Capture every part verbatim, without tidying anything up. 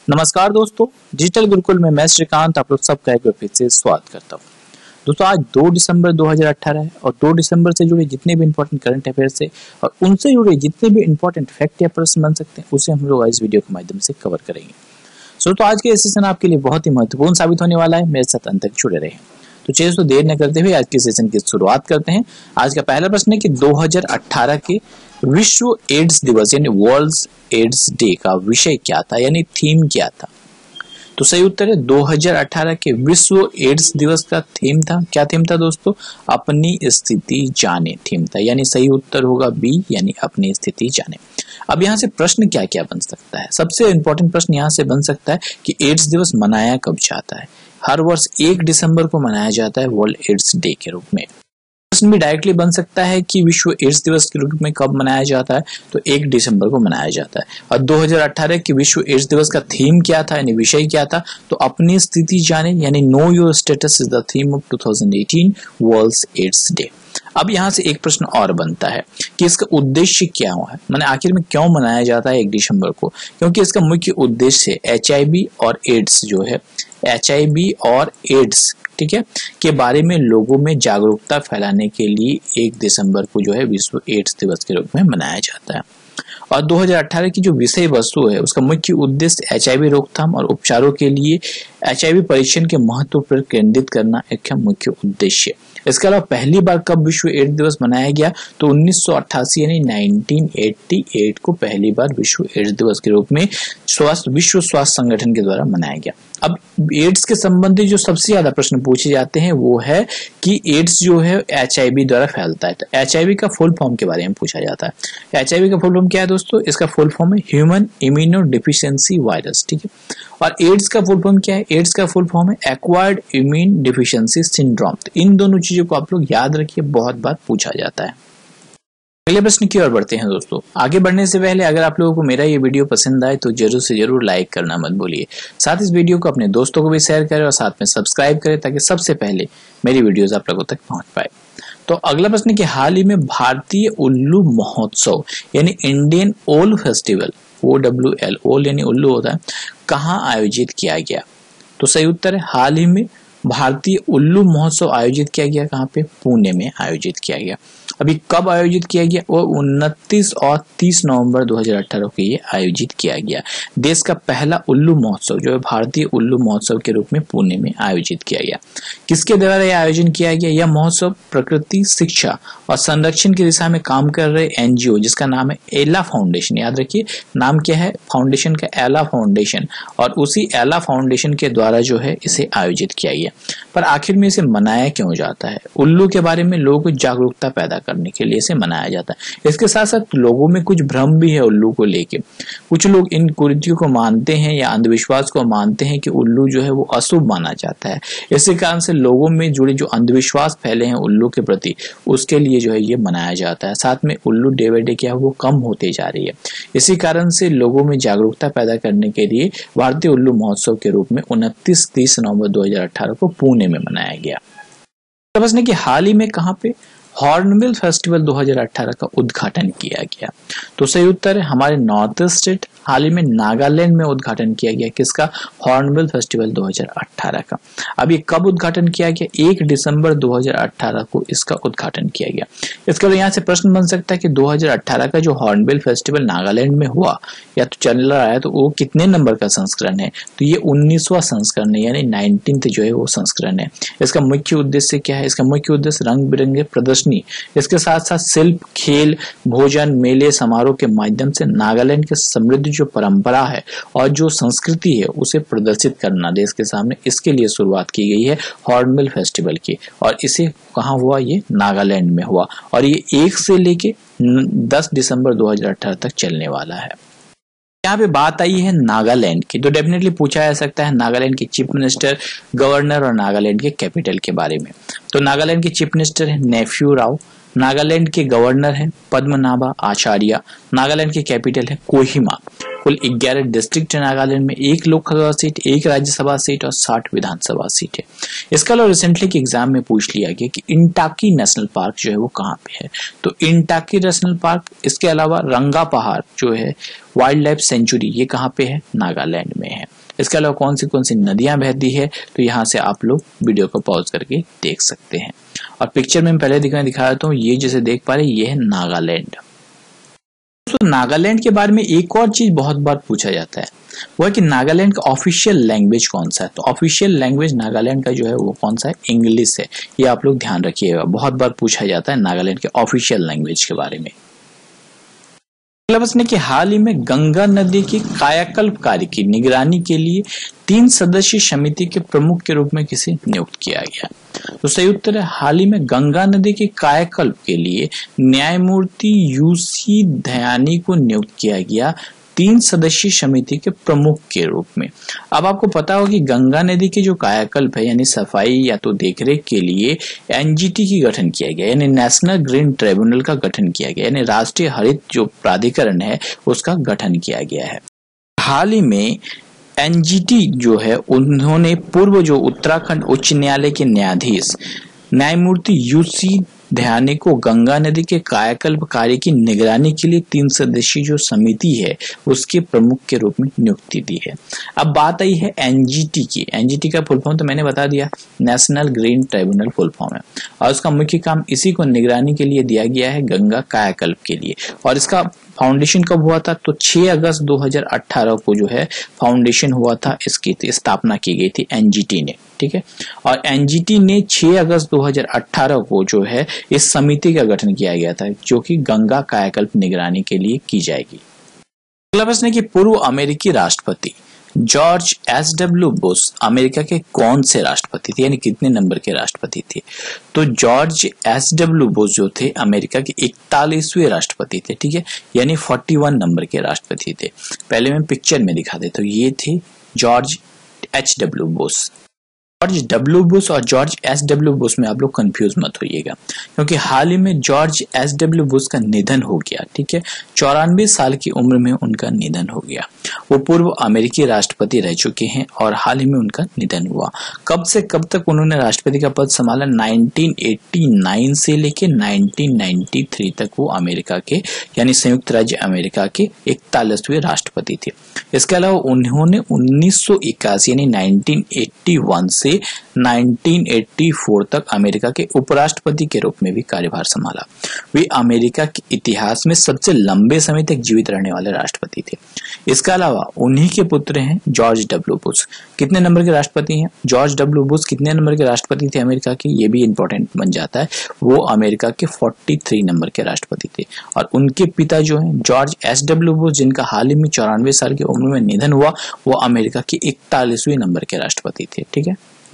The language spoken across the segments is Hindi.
नमस्कार दोस्तों, डिजिटल गुरुकुल में मैं श्रीकांत आप लोग सबका एक बार फिर से स्वागत करता हूँ। दोस्तों आज दो दिसंबर दो हज़ार अठारह है और दो दिसंबर से जुड़े जितने भी इंपॉर्टेंट करंट अफेयर्स है और उनसे जुड़े जितने भी इंपॉर्टेंट फैक्ट या प्रश्न बन सकते हैं उसे हम लोग इस वीडियो के माध्यम से कवर करेंगे। सो तो आज के सेशन आपके लिए बहुत ही महत्वपूर्ण साबित होने वाला है, मेरे साथ अंत तक जुड़े रहे। तो चलिए तो देर न करते हुए आज के सेशन की शुरुआत करते हैं। आज का पहला प्रश्न है कि दो हज़ार अठारह के विश्व एड्स दिवस यानी वर्ल्ड एड्स डे का विषय क्या था यानी थीम क्या था। तो सही उत्तर है दो हज़ार अठारह के विश्व एड्स दिवस का थीम था, क्या थीम था दोस्तों, अपनी स्थिति जाने थीम था, यानी सही उत्तर होगा बी यानी अपनी स्थिति जाने। अब यहाँ से प्रश्न क्या क्या बन सकता है, सबसे इंपॉर्टेंट प्रश्न यहाँ से बन सकता है कि एड्स दिवस मनाया कब जाता है। हर वर्ष एक दिसंबर को मनाया जाता है वर्ल्ड एड्स डे के रूप में। प्रश्न भी डायरेक्टली बन सकता है कि विश्व एड्स दिवस के रूप में कब मनाया जाता है, तो एक दिसंबर को मनाया जाता है। और दो हज़ार अठारह के विश्व एड्स दिवस का थीम क्या था यानी विषय क्या था, तो अपनी स्थिति जाने यानी know your status is the theme of दो हज़ार अठारह वर्ल्ड एड्स डे। अब यहाँ से एक प्रश्न और बनता है कि इसका उद्देश्य क्या हुआ है, माने आखिर में क्यों मनाया जाता है एक दिसंबर को, क्योंकि इसका मुख्य उद्देश्य एच आई वी और एड्स जो है एच आई वी और एड्स ठीक है के बारे में लोगों में जागरूकता फैलाने के लिए एक दिसंबर को जो है विश्व एड्स दिवस के रूप में मनाया जाता है। और दो हज़ार अठारह की जो विषय वस्तु है उसका मुख्य उद्देश्य एच आई वी रोकथाम और उपचारों के लिए एच आई वी परीक्षण के महत्व पर केंद्रित करना एक मुख्य उद्देश्य। इसके अलावा पहली बार कब विश्व एड्स दिवस मनाया गया, तो उन्नीस सौ अट्ठासी यानी उन्नीस सौ अट्ठासी को पहली बार विश्व एड्स दिवस के रूप में स्वास्थ्य विश्व स्वास्थ्य संगठन के द्वारा मनाया गया। अब एड्स के संबंधी जो सबसे ज्यादा प्रश्न पूछे जाते हैं वो है कि एड्स जो है एच आई वी द्वारा फैलता है, तो एच आई वी का फुल फॉर्म के बारे में पूछा जाता है। एच आई वी का फुल फॉर्म क्या है दोस्तों, इसका फुल फॉर्म है ह्यूमन इम्यूनो डिफिशियंसी वायरस, ठीक है। और एड्स का फुल फॉर्म क्या है, एड्स का फुल फॉर्म है एक्वायर्ड इम्यून डिफिशियंसी सिंड्रोम। तो इन दोनों चीजों को आप लोग याद रखिए, बहुत बार पूछा जाता है। अगले प्रश्न की ओर बढ़ते हैं दोस्तों। आगे बढ़ने से पहले अगर आप लोगों को मेरा ये वीडियो पसंद आए तो जरूर से जरूर लाइक करना मत भूलिए, साथ इस वीडियो को अपने दोस्तों को भी शेयर करें और साथ में सब्सक्राइब करें ताकि सबसे पहले मेरी वीडियोस आप लोगों तक पहुंच पाए। तो अगला प्रश्न कि हाल ही में भारतीय उल्लू महोत्सव यानी इंडियन ओल फेस्टिवल ओ डब्ल्यू एल ओल यानी उल्लू होता है, कहाँ आयोजित किया गया। तो सही उत्तर है हाल ही में भारतीय उल्लू महोत्सव आयोजित किया गया, कहाँ पे, पुणे में आयोजित किया गया। अभी कब आयोजित किया गया, वो उनतीस और तीस नवंबर दो हज़ार अठारह को ये आयोजित किया गया। देश का पहला उल्लू महोत्सव जो है भारतीय उल्लू महोत्सव के रूप में पुणे में आयोजित किया गया। किसके द्वारा यह आयोजन किया गया, यह महोत्सव प्रकृति शिक्षा और संरक्षण की दिशा में काम कर रहे एन जी ओ जिसका नाम है एला फाउंडेशन, याद रखिए नाम क्या है फाउंडेशन का, एला फाउंडेशन, और उसी एला फाउंडेशन के द्वारा जो है इसे आयोजित किया गया। पर आखिर में इसे मनाया क्यों जाता है, उल्लू के बारे में लोगों को जागरूकता पैदा करने के लिए इसे मनाया जाता है। इसके साथ साथ लोगों में कुछ भ्रम भी है उल्लू को लेके, कुछ लोग इन कुरीतियों को मानते हैं या अंधविश्वास को मानते हैं कि उल्लू जो है वो अशुभ माना जाता है। इसी कारण से लोगों में जुड़े जो अंधविश्वास फैले हैं उल्लू के प्रति उसके लिए जो है ये मनाया जाता है। साथ में उल्लू डे बाय डे क्या है वो कम होते जा रही है, इसी कारण से लोगों में जागरूकता पैदा करने के लिए भारतीय उल्लू महोत्सव के रूप में उनतीस तीस नवंबर दो हज़ार अठारह को पुणे में मनाया गया। समझने कि हाल ही में कहाँ पे हॉर्नबिल फेस्टिवल दो हज़ार अठारह का उद्घाटन किया गया। तो सही उत्तर है हमारे नॉर्थ ईस्ट स्टेट हाल ही में नागालैंड में उद्घाटन किया गया, किसका, हॉर्नबिल फेस्टिवल दो हज़ार अठारह का। अब ये कब उद्घाटन किया गया, एक दिसंबर दो हज़ार अठारह को इसका उद्घाटन किया गया। इसके लिए यहाँ से प्रश्न बन सकता है कि दो हज़ार अठारह का जो हॉर्नबिल फेस्टिवल नागालैंड में हुआ या तो चल रहा है तो वो कितने नंबर का संस्करण है, तो ये उन्नीसवां संस्करण है यानी नाइनटीन्थ जो है वो संस्करण है। इसका मुख्य उद्देश्य क्या है, इसका मुख्य उद्देश्य रंग बिरंगे प्रदर्शनी, इसके साथ साथ शिल्प, खेल, भोजन, मेले, समारोह के माध्यम से नागालैंड के समृद्ध जो परंपरा है और जो संस्कृति है उसे प्रदर्शित करना देश के सामने, इसके लिए शुरुआत की गई है हॉर्नबिल फेस्टिवल की। और इसे कहाँ हुआ, ये नागालैंड में हुआ और ये एक से लेके दस दिसंबर दो हज़ार अठारह तक चलने वाला है। यहाँ पे बात आई है नागालैंड की, तो डेफिनेटली पूछा जा सकता है नागालैंड के चीफ मिनिस्टर, गवर्नर और नागालैंड के कैपिटल के बारे में। तो नागालैंड के चीफ मिनिस्टर है नेफ्यू राव, नागालैंड के गवर्नर है पद्मनाभा आचार्य, नागालैंड की कैपिटल है कोहिमा। कुल ग्यारह डिस्ट्रिक्ट है नागालैंड में, एक लोकसभा सीट, एक राज्यसभा सीट और साठ विधानसभा सीट है। इसका अलावा रिसेंटली के एग्जाम में पूछ लिया गया कि इंटाकी नेशनल पार्क जो है वो कहाँ पे है, तो इंटाकी नेशनल पार्क, इसके अलावा रंगा पहाड़ जो है वाइल्ड लाइफ सेंचुरी, ये कहाँ पे है, नागालैंड में है। इसके अलावा कौन सी कौन सी नदियां बहती है, तो यहाँ से आप लोग वीडियो को पॉज करके देख सकते हैं। और पिक्चर में पहले दिखा दिखा देता हूँ, ये जैसे देख पा रहे ये है नागालैंड। तो नागालैंड के बारे में एक और चीज बहुत बार पूछा जाता है, वो है कि नागालैंड का ऑफिशियल लैंग्वेज कौन सा है। तो ऑफिशियल लैंग्वेज नागालैंड का जो है वो कौन सा है, इंग्लिश है। ये आप लोग ध्यान रखिएगा, बहुत बार पूछा जाता है नागालैंड के ऑफिशियल लैंग्वेज के बारे में। सिलेबस ने कि हाल ही में गंगा नदी की कायाकल्प कार्य की निगरानी के लिए तीन सदस्यीय समिति के प्रमुख के रूप में किसे नियुक्त किया गया। तो सही उत्तर है, हाल ही में गंगा नदी के कायाकल्प के लिए न्यायमूर्ति यूसी दयानी को नियुक्त किया गया तीन सदस्यीय समिति के प्रमुख के रूप में। अब आपको पता होगा कि गंगा नदी की जो कायाकल्प है यानी सफाई या तो देखरेख के लिए एनजीटी की गठन किया गया, यानी नेशनल ग्रीन ट्रिब्यूनल का गठन किया गया, यानी राष्ट्रीय हरित जो प्राधिकरण है उसका गठन किया गया है। हाल ही में एनजीटी जो है उन्होंने पूर्व जो उत्तराखंड उच्च न्यायालय के न्यायाधीश न्यायमूर्ति यूसी दयानी को गंगा नदी के कायाकल्प कार्य की निगरानी के लिए तीन सदस्यीय जो समिति है उसके प्रमुख के रूप में नियुक्ति दी है। अब बात आई है एनजीटी की। एनजीटी का फुल फॉर्म तो मैंने बता दिया, national green tribunal full form है, और उसका मुख्य काम इसी को निगरानी के लिए दिया गया है गंगा कायाकल्प के लिए। और इसका फाउंडेशन कब हुआ था, तो छह अगस्त दो हज़ार अठारह को जो है फाउंडेशन हुआ था, इसकी स्थापना की गई थी एनजीटी ने। ठीक है, और एनजीटी ने छह अगस्त दो हज़ार अठारह को जो है इस समिति का गठन किया गया था जो कि गंगा कायाकल्प निगरानी के लिए की जाएगी। अगला प्रश्न है कि पूर्व अमेरिकी राष्ट्रपति George S W Bush America के कौन से राष्ट्रपति थे, यानी कितने नंबर के राष्ट्रपति थे। तो जॉर्ज एस डब्ल्यू बुश जो थे अमेरिका के इकतालीसवें राष्ट्रपति थे। ठीक है, यानी इकतालीस नंबर के राष्ट्रपति थे। पहले मैं पिक्चर में दिखा देता हूँ, ये थे George H W Bush. George W Bush और जॉर्ज एस डब्ल्यू बुश में आप लोग कंफ्यूज मत होइएगा, क्योंकि हाल ही में जॉर्ज एस डब्ल्यू बुश का निधन हो गया। ठीक है, चौरानवे साल की उम्र में उनका निधन हो गया। वो पूर्व अमेरिकी राष्ट्रपति रह चुके हैं और हाल ही में उनका निधन हुआ। कब से कब तक उन्होंने राष्ट्रपति का पद संभाला, उन्नीस सौ नवासी से लेके उन्नीस सौ तिरानवे तक वो अमेरिका के यानी संयुक्त राज्य अमेरिका के इकतालीसवें राष्ट्रपति थे। इसके अलावा उन्होंने उन्नीस सौ इक्यासी यानी उन्नीस सौ इक्यासी से उन्नीस सौ चौरासी तक अमेरिका के उपराष्ट्रपति के रूप में भी कार्यभार संभाला। वे अमेरिका के इतिहास में सबसे लंबे समय तक जीवित रहने वाले राष्ट्रपति थे। इसके अलावा उन्हीं के पुत्र हैं जॉर्ज डब्ल्यू बुश। कितने नंबर के राष्ट्रपति हैं जॉर्ज डब्ल्यू बुश, कितने नंबर के राष्ट्रपति थे अमेरिका के, ये भी इंपॉर्टेंट बन जाता है। वो अमेरिका के तैंतालीस नंबर के राष्ट्रपति थे। और उनके पिता जो हैं जॉर्ज एस डब्ल्यू बुश, जिनका हाल ही में चौरानवे साल की उम्र में निधन हुआ, वो अमेरिका के इकतालीसवें नंबर के राष्ट्रपति थे। ठीक है,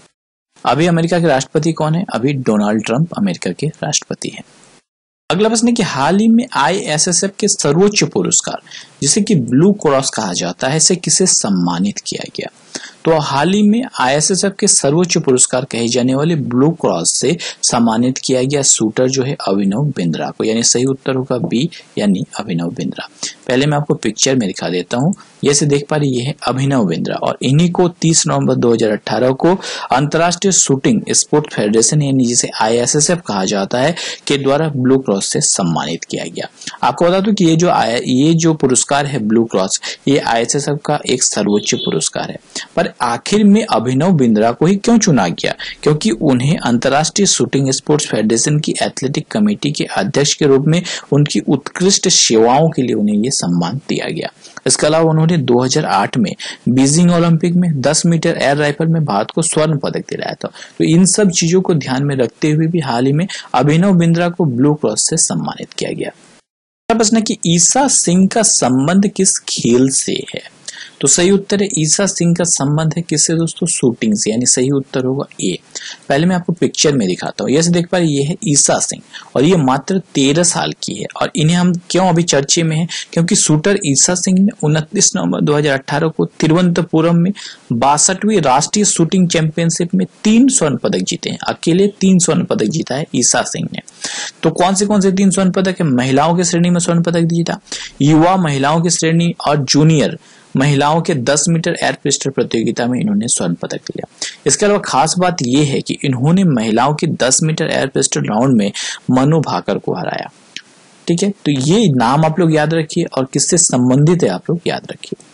अभी अमेरिका के राष्ट्रपति कौन है, अभी डोनाल्ड ट्रंप अमेरिका के राष्ट्रपति हैं। अगला प्रश्न है कि हाल ही में आईएसएसएफ के सर्वोच्च पुरस्कार जिसे कि ब्लू क्रॉस कहा जाता है, इसे किसे सम्मानित किया गया। तो हाल ही में आईएसएसएफ के सर्वोच्च पुरस्कार कहे जाने वाले ब्लू क्रॉस से सम्मानित किया गया शूटर जो है अभिनव बिंद्रा को, यानी सही उत्तर होगा बी यानी अभिनव बिंद्रा। पहले मैं आपको पिक्चर में दिखा देता हूँ, ये से देख पा रही ये है अभिनव बिंद्रा, और इन्हीं को तीस नवंबर दो हज़ार अठारह को अंतर्राष्ट्रीय शूटिंग स्पोर्ट फेडरेशन यानी जिसे आईएसएसएफ कहा जाता है के द्वारा ब्लू क्रॉस से सम्मानित किया गया। आपको बता दूं कि ये जो ये जो पुरस्कार है ब्लू क्रॉस, ये आईएसएसएफ का एक सर्वोच्च पुरस्कार है। पर आखिर में अभिनव बिंद्रा को ही क्यों चुना गया, क्योंकि उन्हें अंतर्राष्ट्रीय शूटिंग स्पोर्ट्स फेडरेशन की एथलेटिक कमेटी के अध्यक्ष के रूप में उनकी उत्कृष्ट सेवाओं के लिए उन्हें ये सम्मान दिया गया। इसके अलावा उन्होंने दो हज़ार आठ में बीजिंग ओलंपिक में दस मीटर एयर राइफल में भारत को स्वर्ण पदक दिलाया था। तो इन सब चीजों को ध्यान में रखते हुए भी हाल ही में अभिनव बिंद्रा को ब्लू क्रॉस से सम्मानित किया गया। प्रश्न है कि ईसा सिंह का संबंध किस खेल से है। तो सही उत्तर है ईसा सिंह का संबंध है किससे दोस्तों, शूटिंग से, यानी सही उत्तर होगा ए। पहले मैं आपको पिक्चर में दिखाता हूँ, ये से देख पा रहे ये है ईसा सिंह और ये मात्र तेरह साल की है। और इन्हें हम क्यों अभी चर्चे में है, क्योंकि शूटर ईसा सिंह ने उनतीस नवंबर दो हज़ार अठारह को तिरुवनंतपुरम में बासठवीं राष्ट्रीय शूटिंग चैंपियनशिप में तीन स्वर्ण पदक जीते हैं। अकेले तीन स्वर्ण पदक जीता है ईसा सिंह ने। तो कौन से कौन से तीन स्वर्ण पदक है, महिलाओं की श्रेणी में स्वर्ण पदक जीता, युवा महिलाओं की श्रेणी और जूनियर महिलाओं के दस मीटर एयर पिस्टल प्रतियोगिता में इन्होंने स्वर्ण पदक लिया। इसके अलावा खास बात यह है कि इन्होंने महिलाओं की दस मीटर एयर पिस्टल राउंड में मनु भाकर को हराया। ठीक है, तो ये नाम आप लोग याद रखिए और किससे संबंधित है आप लोग याद रखिए।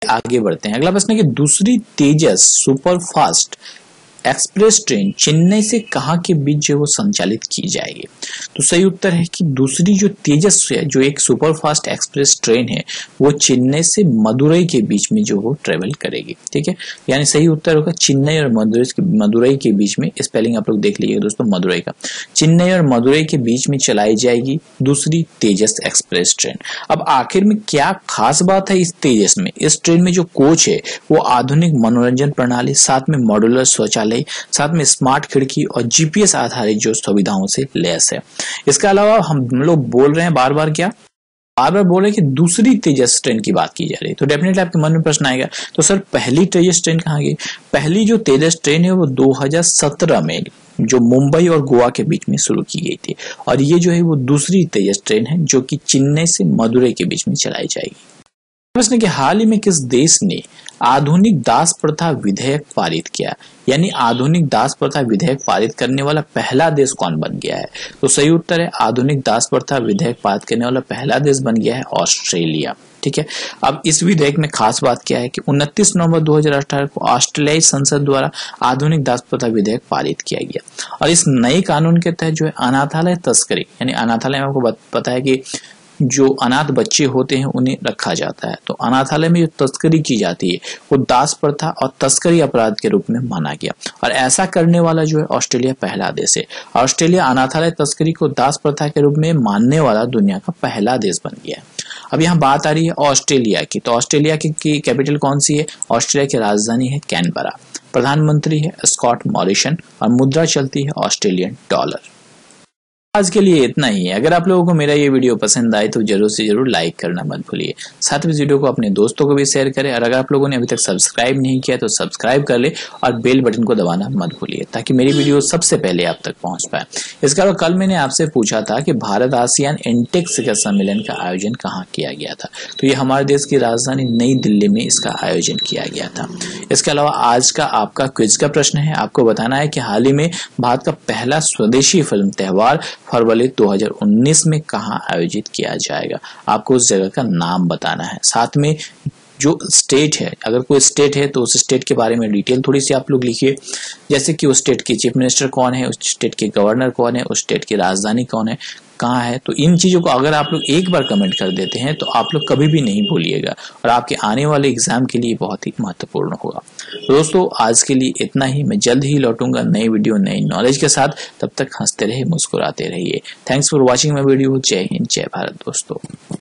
आगे बढ़ते हैं। अगला प्रश्न है कि दूसरी Tejas super fast express train Chennai से कहां के बीच जो वो संचालित की जाएगी। तो सही उत्तर है कि दूसरी जो तेजस है, जो एक सुपर फास्ट एक्सप्रेस ट्रेन है, वो चेन्नई से मदुरई के बीच में जो वो ट्रेवल करेगी। ठीक है, यानी सही उत्तर होगा चेन्नई और मदुरई मदुरई के बीच में। स्पेलिंग आप लोग देख लीजिएगा दोस्तों, मदुरई का। चेन्नई और मदुरई के बीच में चलाई जाएगी दूसरी तेजस एक्सप्रेस ट्रेन। अब आखिर में क्या खास बात है इस तेजस में? इस ट्रेन में जो कोच है वो आधुनिक मनोरंजन प्रणाली, साथ में मॉड्यूलर शौचालय, साथ में स्मार्ट खिड़की और जीपीएस आधारित जो सुविधाओं से लैस है। इसके अलावा हम लोग बोल रहे हैं बार बार क्या बार बार बोल रहे हैं कि दूसरी तेजस ट्रेन की बात की जा रही है। तो डेफिनेटली आपके मन में प्रश्न आएगा, तो सर पहली तेजस ट्रेन कहाँ गई? पहली जो तेजस ट्रेन है वो दो हज़ार सत्रह में जो मुंबई और गोवा के बीच में शुरू की गई थी, और ये जो है वो दूसरी तेजस ट्रेन है जो कि चेन्नई से मदुरई के बीच में चलाई जाएगी। प्रश्न कि हाल ही में किस देश ने आधुनिक दास प्रथा विधेयक पारित किया? यानी आधुनिक दास प्रथा विधेयक पारित करने वाला पहला देश कौन बन गया है? तो सही उत्तर है आधुनिक दास प्रथा विधेयक पारित करने वाला पहला देश बन गया है ऑस्ट्रेलिया। ठीक है, अब इस विधेयक में खास बात क्या है कि उनतीस नवंबर दो हज़ार अठारह को ऑस्ट्रेलियाई संसद द्वारा आधुनिक दास प्रथा विधेयक पारित किया गया, और इस नए कानून के तहत जो है अनाथालय तस्करी, यानी अनाथालय में आपको पता है कि जो अनाथ बच्चे होते हैं उन्हें रखा जाता है, तो अनाथालय में जो तस्करी की जाती है वो दास प्रथा और तस्करी अपराध के रूप में माना गया, और ऐसा करने वाला जो है ऑस्ट्रेलिया पहला देश है। ऑस्ट्रेलिया अनाथालय तस्करी को दास प्रथा के रूप में मानने वाला दुनिया का पहला देश बन गया है। अब यहाँ बात आ रही है ऑस्ट्रेलिया की, तो ऑस्ट्रेलिया की, की कैपिटल कौन सी है? ऑस्ट्रेलिया की राजधानी है कैनबरा, प्रधानमंत्री है स्कॉट मॉरिसन, और मुद्रा चलती है ऑस्ट्रेलियन डॉलर। आज के लिए इतना ही है। अगर आप लोगों को मेरा ये वीडियो पसंद आए तो जरूर से जरूर लाइक करना मत भूलिए, साथ में इस वीडियो को अपने दोस्तों को भी शेयर करें, और अगर आप लोगों ने अभी तक सब्सक्राइब नहीं किया तो सब्सक्राइब कर ले और बेल बटन को दबाना मत भूलिए, ताकि मेरी वीडियो सबसे पहले आप तक पहुंच पाए। इसके अलावा कल मैंने आपसे पूछा था कि भारत आसियान इंटेक शिखर सम्मेलन का आयोजन कहाँ किया गया था, तो ये हमारे देश की राजधानी नई दिल्ली में इसका आयोजन किया गया था। इसके अलावा आज का आपका क्विज का प्रश्न है, आपको बताना है कि हाल ही में भारत का पहला स्वदेशी फिल्म त्योहार फरवरी दो हज़ार उन्नीस में कहां आयोजित किया जाएगा। आपको उस जगह का नाम बताना है, साथ में जो स्टेट है, अगर कोई स्टेट है तो उस स्टेट के बारे में डिटेल थोड़ी सी आप लोग लिखिए, जैसे कि उस स्टेट के चीफ मिनिस्टर कौन है, उस स्टेट के गवर्नर कौन है, उस स्टेट की राजधानी कौन है, कहाँ है। तो इन चीजों को अगर आप लोग एक बार कमेंट कर देते हैं तो आप लोग कभी भी नहीं भूलिएगा, और आपके आने वाले एग्जाम के लिए बहुत ही महत्वपूर्ण होगा। तो दोस्तों आज के लिए इतना ही, मैं जल्द ही लौटूंगा नई वीडियो नई नॉलेज के साथ, तब तक हंसते रहिए, मुस्कुराते रहिए। Thanks for watching my video. जय हिंद, जय भारत दोस्तों।